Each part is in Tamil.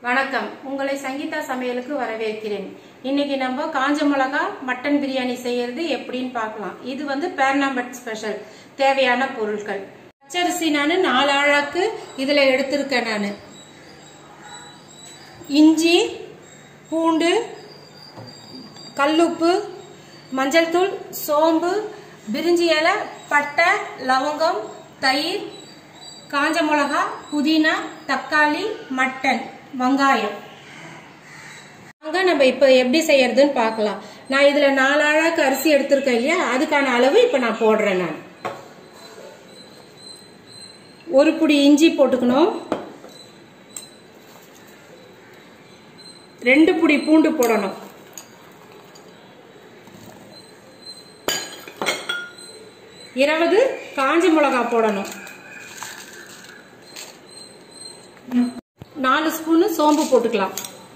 வணக்கம். உங்களை சங்கீதா சமையலுக்கு வரவேற்கிறேன். இன்னைக்கு நம்ம காஞ்ச மிளகா மட்டன் பிரியாணி செய்யறது எப்படின்னு பார்க்கலாம். இது வந்து பேர்னாம்பட் ஸ்பெஷல். தேவையான பொருட்கள்: பச்சரிசி நான் 4 ஆழாக்கு இதுல எடுத்திருக்கேன். நான் இஞ்சி, பூண்டு, கல்லுப்பு, மஞ்சள் தூள், சோம்பு, பிரிஞ்சி இலை, பட்டை, லவங்கம், தயிர், காஞ்ச மிளகா, புதினா, தக்காளி, மட்டன், வெங்காயம். நம்ம இப்ப எப்படி செய்யறதுன்னு பார்க்கலாம். நான் இதுல 4 ஆழாக்கு அரிசி எடுத்திருக்கேன் இல்லையா, அதுக்கான அளவு இப்ப நான் போடுறேன். நான் 1 புடி இஞ்சி போட்டுக்கணும், 2 புடி பூண்டு போடணும், 20 காஞ்ச மிளகா போடணும், 4 ஸ்பூன் சோம்பு போட்டுக்கலாம்,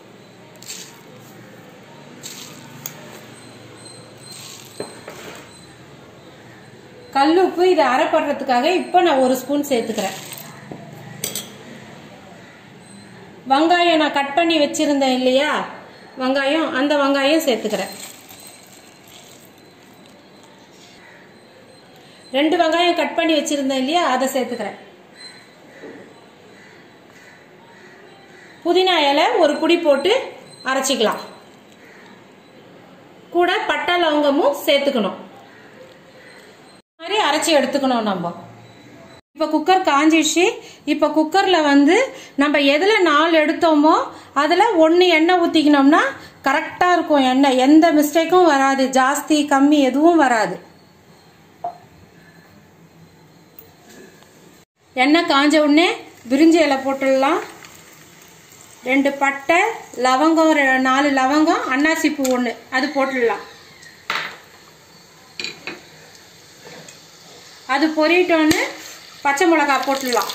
கல்லுப்பு. இதை அரைப்படுறதுக்காக இப்ப நான் 1 ஸ்பூன் சேர்த்துக்கிறேன். வெங்காயம் நான் கட் பண்ணி வச்சிருந்தேன் இல்லையா, வெங்காயம், அந்த வெங்காயம் சேர்த்துக்கிறேன். 2 வெங்காயம் கட் பண்ணி வச்சிருந்தேன் இல்லையா, அதை சேர்த்துக்கிறேன். புதினா இலை 1 புடி போட்டு அரைச்சிக்கலாம். கூட பட்டை லவங்கமும் சேர்த்துக்கணும். மாதிரி அரைச்சி எடுத்துக்கணும். நம்ம இப்ப குக்கர் காஞ்சிடுச்சு. இப்ப குக்கர்ல வந்து நம்ம எதுல 4 எடுத்தோமோ அதுல 1 எண்ணெய் ஊத்திக்கணும்னா கரெக்டா இருக்கும். எண்ணெய் எந்த மிஸ்டேக்கும் வராது, ஜாஸ்தி கம்மி எதுவும் வராது. எண்ணெய் காஞ்ச உடனே பிரிஞ்சி இலை போட்டுடலாம். 2 பட்டை, லவங்கம், 4 லவங்கம், அன்னாசி பூ 1 அது போட்டுடலாம். அது பொரிட்டோன்னு பச்சை மிளகா போட்டுடலாம்.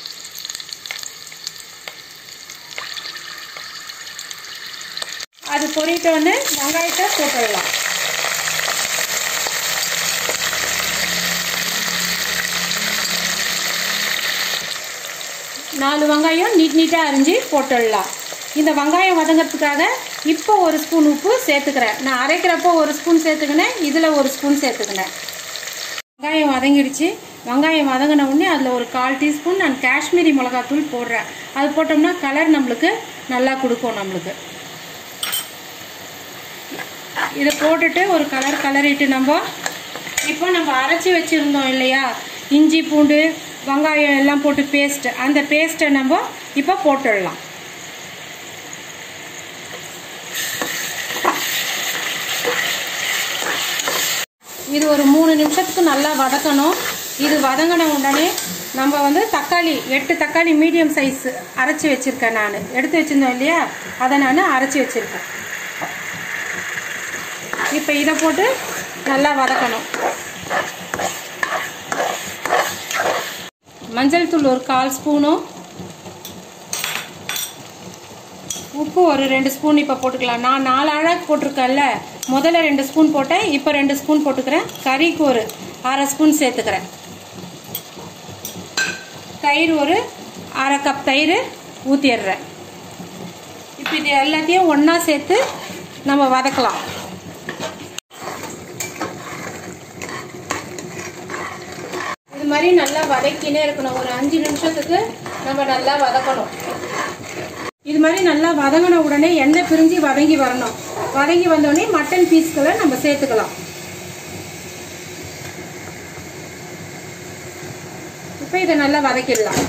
அது பொரிட்டோன்னு வெங்காயத்தை போட்டுடலாம். நாலு வெங்காயம் நீட்டா அரிஞ்சு போட்டுடலாம். இந்த வெங்காயம் வதங்கிறதுக்காக இப்போ 1 ஸ்பூன் உப்பு சேர்த்துக்கிறேன். நான் அரைக்கிறப்போ 1 ஸ்பூன் சேர்த்துக்கினேன், இதில் 1 ஸ்பூன் சேர்த்துக்கினேன். வெங்காயம் வதங்கிடுச்சு. வெங்காயம் வதங்கின உடனே அதில் 1/4 டீஸ்பூன் நான் காஷ்மீரி மிளகாத்தூள் போடுறேன். அது போட்டோம்னா கலர் நம்மளுக்கு நல்லா கொடுக்கும். நம்மளுக்கு இதை போட்டுட்டு ஒரு கலரிட்டு இப்போ நம்ம அரைச்சி வச்சுருந்தோம் இல்லையா, இஞ்சி பூண்டு வெங்காயம் எல்லாம் போட்டு பேஸ்ட், அந்த பேஸ்ட்டை நம்ம இப்போ போட்டுடலாம். இது ஒரு 3 நிமிஷத்துக்கு நல்லா வதக்கணும். இது வதங்கின உடனே நம்ம வந்து தக்காளி 8 தக்காளி மீடியம் சைஸ் அரைச்சி வச்சிருக்கேன். நான் எடுத்து வச்சிருந்தோம் இல்லையா, அதை நான் அரைச்சி வச்சிருக்கேன். இப்போ இதை போட்டு நல்லா வதக்கணும். மஞ்சள் தூள் ஒரு 1/4 ஸ்பூனும், உப்பு ஒரு 2 ஸ்பூன் இப்போ போட்டுக்கலாம். நான் 4 ஆழாக்கு போட்டிருக்கேன்ல, முதல்ல 2 ஸ்பூன் போட்டேன், இப்போ 2 ஸ்பூன் போட்டுக்கிறேன். கறிக்கு ஒரு 1/2 ஸ்பூன் சேர்த்துக்கிறேன். தயிர் ஒரு 1/2 கப் தயிர் ஊற்றிடுறேன். இப்போ இது எல்லாத்தையும் ஒன்றா சேர்த்து நம்ம வதக்கலாம். இது மாதிரி நல்லா வதக்கினே இருக்கணும். ஒரு 5 நிமிஷத்துக்கு நம்ம நல்லா வதக்கணும். இது மாதிரி நல்லா வதங்கின உடனே எண்ணெய் பிரிஞ்சு வதங்கி வரணும். வதங்கி வந்தோடனே மட்டன் பீஸ்களை நம்ம சேர்த்துக்கலாம். இப்போ இதை நல்லா வதக்கிடலாம்.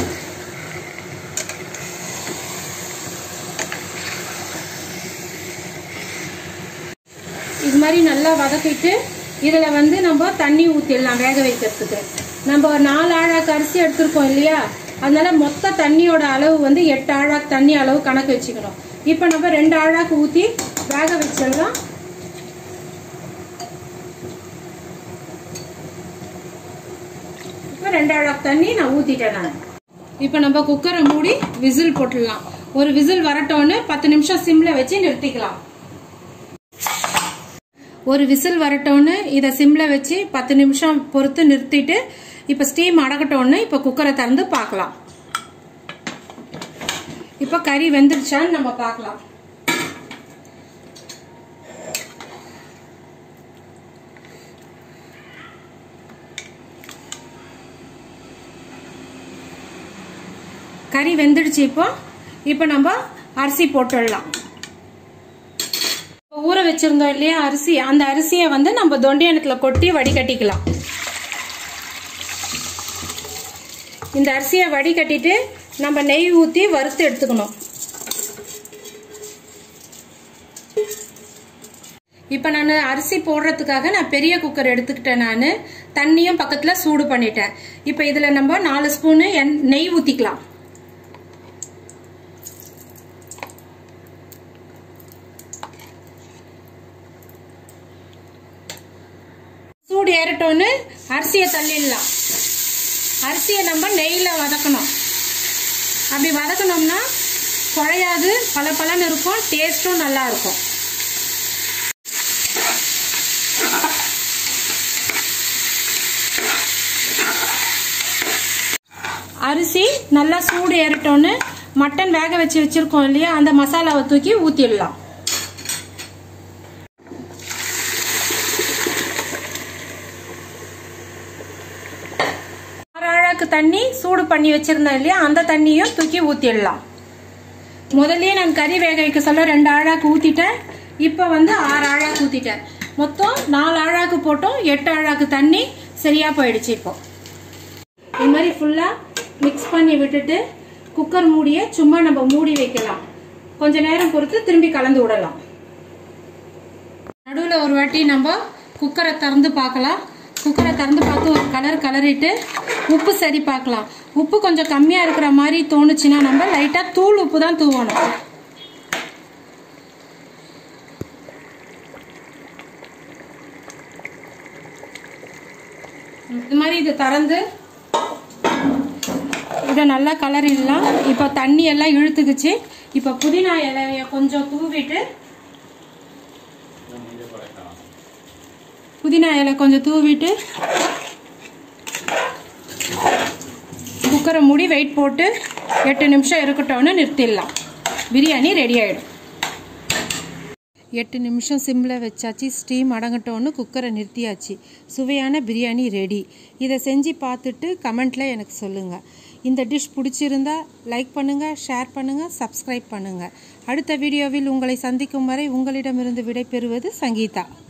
இது மாதிரி நல்லா வதக்கிட்டு இதில் வந்து நம்ம தண்ணி ஊற்றிடலாம். வேக வைக்கிறதுக்கு நம்ம 4 ஆழாக்கு அரிசி எடுத்துருக்கோம் இல்லையா, அதனால மொத்த தண்ணியோட அளவு வந்து 8 ஆழாக்கு தண்ணி அளவு கணக்கு வச்சுக்கணும். இப்போ நம்ம 2 ஆழாக்கு ஊற்றி வேக வச்சிடலாம். இப்போ 2 ஆழாக்கு தண்ணி நான் ஊற்றிட்டேன். நான் இப்போ நம்ம குக்கரை மூடி விசில் போட்டுடலாம். ஒரு விசில் வரட்டோன்னு 10 நிமிஷம் சிம்ல வச்சு நிறுத்திக்கலாம். ஒரு விசில் வரட்டோன்னு இதை சிம்ல வச்சு 10 நிமிஷம் பொறுத்து நிறுத்திட்டு இப்போ ஸ்டீம் அடக்கட்டோன்னு இப்போ குக்கரை திறந்து பார்க்கலாம். இப்போ கறி வெந்துருச்சான்னு நம்ம பார்க்கலாம். கறி வெந்துடுச்சு. இப்போ நம்ம அரிசி போட்டுடலாம். ஊற வச்சிருந்தோம் இல்லையா அரிசி, அந்த அரிசியை வந்து நம்ம தொண்டையனத்துல கொட்டி வடிகட்டிக்கலாம். இந்த அரிசியை வடிகட்டிட்டு நம்ம நெய் ஊற்றி வறுத்து எடுத்துக்கணும். இப்போ நான் அரிசி போடுறதுக்காக நான் பெரிய குக்கர் எடுத்துக்கிட்டேன். நான் தண்ணியும் பக்கத்தில் சூடு பண்ணிட்டேன். இப்போ இதில் நம்ம 4 ஸ்பூனு நெய் ஊற்றிக்கலாம். சூடு ஏறட்டோன்னு அரிசியை தள்ளிடலாம். அரிசியை நம்ம நெய்யில் வதக்கணும். அப்படி வதக்கணும்னா குழையாது, பலபலன்னு இருக்கும், டேஸ்ட்டும் நல்லா இருக்கும். அரிசி நல்லா சூடு ஏறட்டோன்னு மட்டன் வேக வச்சு வச்சிருக்கோம் இல்லையா, அந்த மசாலாவை தூக்கி ஊற்றிடலாம். தண்ணி சூடு பண்ணி வச்சிருந்தேன் இல்லையா, அந்த தண்ணியும் தூக்கி ஊத்திடலாம். முதல்லயே நான் கறி வேக வைக்க சொல்ல 2 ஆழாக்கு ஊத்திட்டேன். இப்போ வந்து 6 ஆழாக்கு ஊத்திட்டேன். மொத்தம் 4 ஆழாக்கு போட்டோம். 8 ஆழாக்கு தண்ணி சரியா போயிடுச்சு. இப்போ இது மாதிரி ஃபுல்லா மிக்ஸ் பண்ணி விட்டுட்டு குக்கர் மூடியை சும்மா நம்ம மூடி வைக்கலாம். கொஞ்ச நேரம் பொறுத்து திரும்பி கலந்து விடலாம். நடுவில் ஒரு வாட்டி நம்ம குக்கரை திறந்து பார்க்கலாம். குக்கரை திறந்து பார்த்து ஒரு கலரிட்டு உப்பு சரி பார்க்கலாம். உப்பு கொஞ்சம் கம்மியாக இருக்கிற மாதிரி தோணுச்சுன்னா நம்ம லைட்டாக தூள் உப்பு தான் தூவணும். இது மாதிரி இது திறந்து இதை நல்லா கலரிடலாம். இப்போ தண்ணி எல்லாம் இழுத்துக்குச்சு. இப்போ புதினா இலைய கொஞ்சம் தூவிட்டு குக்கரை மூடி வெயிட் போட்டு 8 நிமிஷம் இருக்கட்டும்னு நிறுத்திடலாம். பிரியாணி ரெடி ஆகிடும். 8 நிமிஷம் சிம்மில் வச்சாச்சு. ஸ்டீம் அடங்கட்டோன்னு குக்கரை நிறுத்தியாச்சு. சுவையான பிரியாணி ரெடி. இதை செஞ்சு பார்த்துட்டு கமெண்ட்டில் எனக்கு சொல்லுங்கள். இந்த டிஷ் பிடிச்சிருந்தா லைக் பண்ணுங்கள், ஷேர் பண்ணுங்கள், சப்ஸ்கிரைப் பண்ணுங்கள். அடுத்த வீடியோவில் உங்களை சந்திக்கும் வரை உங்களிடமிருந்து விடைபெறுவது சங்கீதா.